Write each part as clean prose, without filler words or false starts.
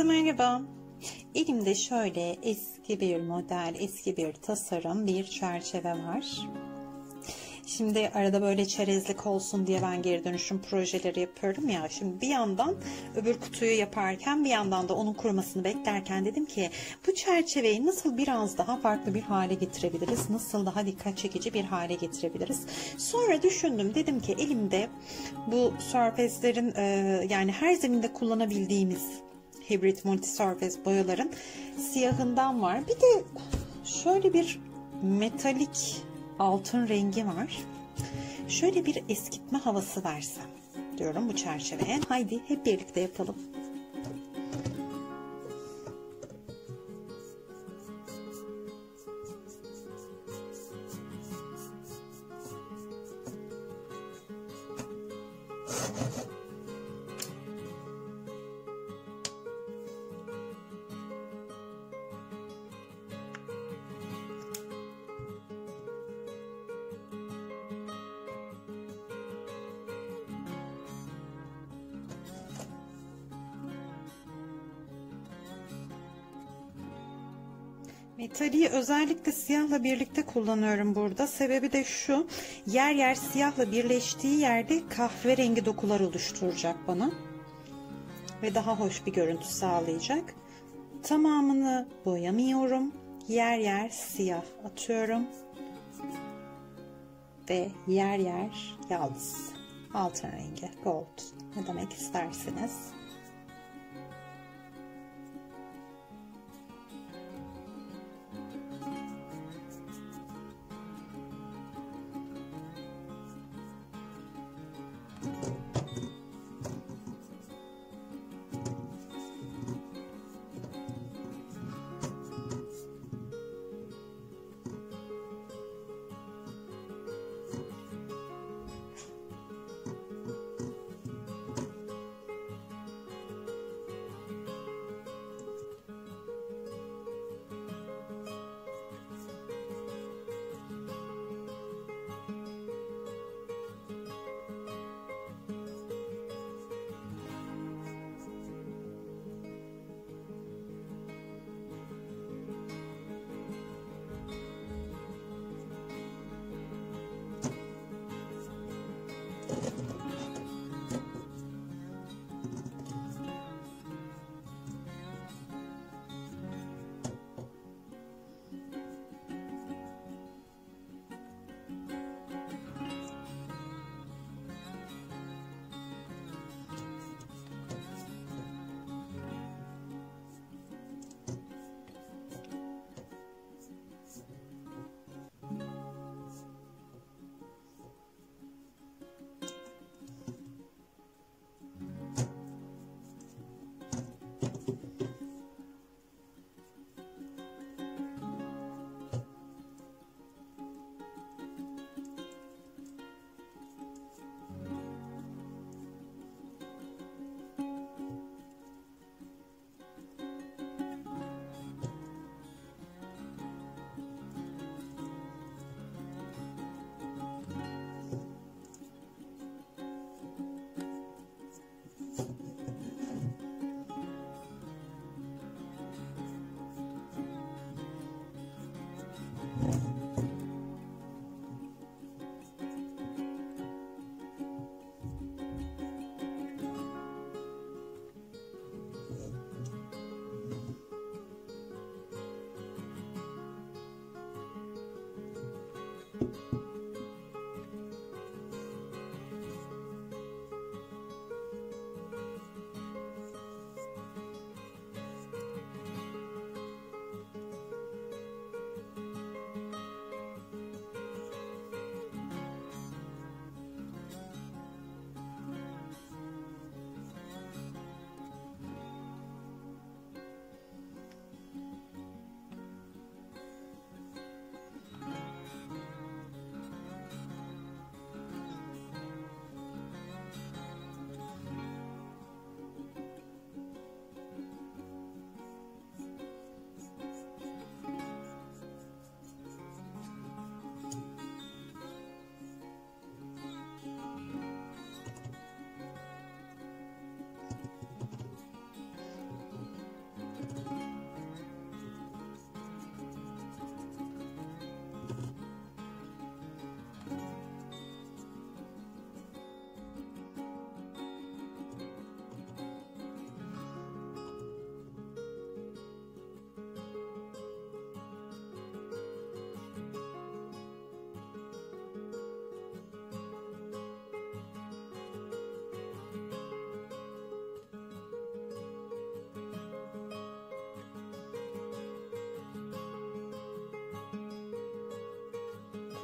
Merhaba. Elimde şöyle eski bir model, eski bir tasarım, bir çerçeve var. Şimdi arada böyle çerezlik olsun diye ben geri dönüşüm projeleri yapıyorum ya. Şimdi bir yandan öbür kutuyu yaparken bir yandan da onun kurumasını beklerken dedim ki bu çerçeveyi nasıl biraz daha farklı bir hale getirebiliriz? Nasıl daha dikkat çekici bir hale getirebiliriz? Sonra düşündüm, dedim ki elimde bu Surface'lerin yani her zeminde kullanabildiğimiz Hybrid Multi Surface boyaların siyahından var. Bir de şöyle bir metalik altın rengi var. Şöyle bir eskitme havası versem diyorum bu çerçeveye. Haydi hep birlikte yapalım. Metaliği özellikle siyahla birlikte kullanıyorum burada. Sebebi de şu, yer yer siyahla birleştiği yerde kahverengi dokular oluşturacak bana. Ve daha hoş bir görüntü sağlayacak. Tamamını boyamıyorum. Yer yer siyah atıyorum. Ve yer yer yaldız. Altın rengi, gold. Ne demek isterseniz.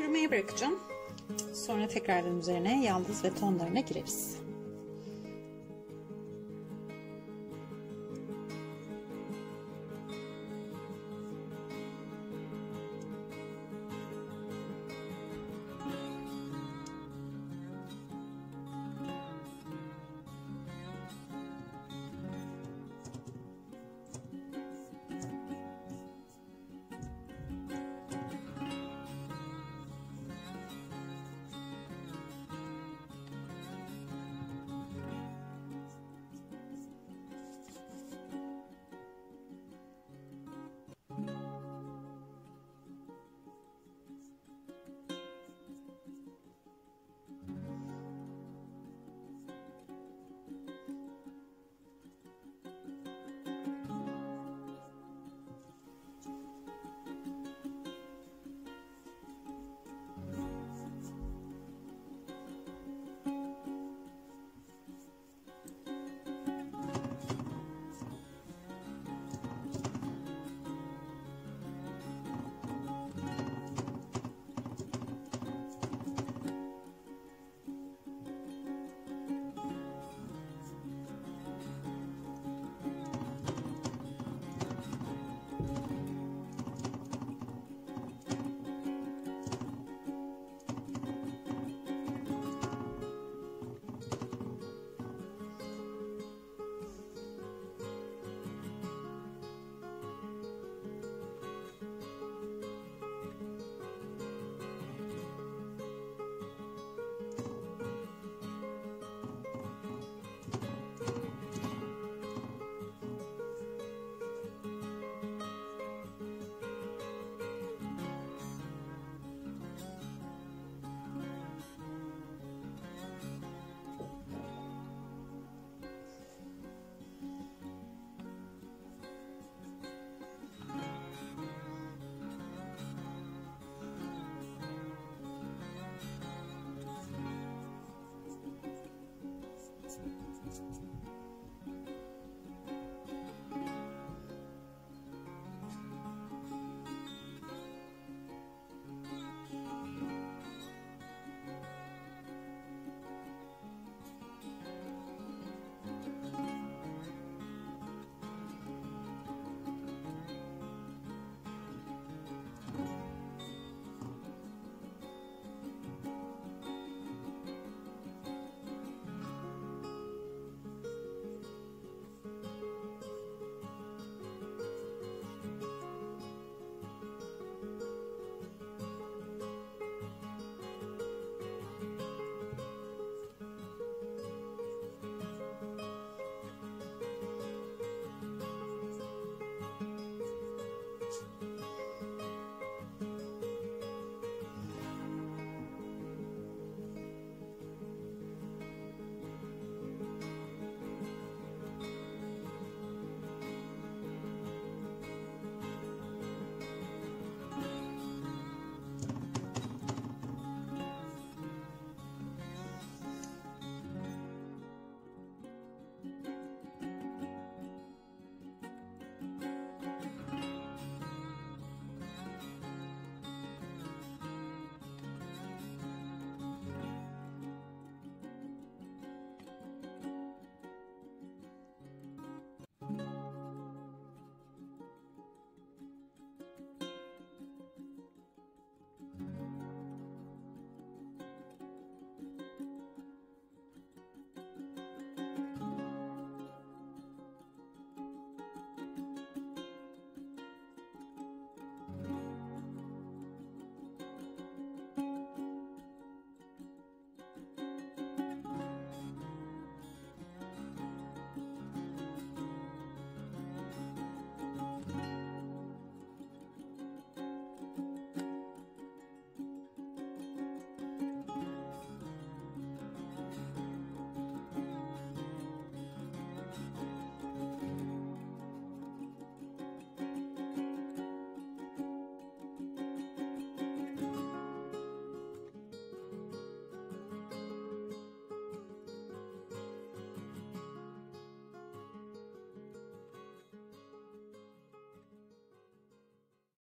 Kurumaya bırakacağım. Sonra tekrardan üzerine yaldız ve tonlarına gireriz.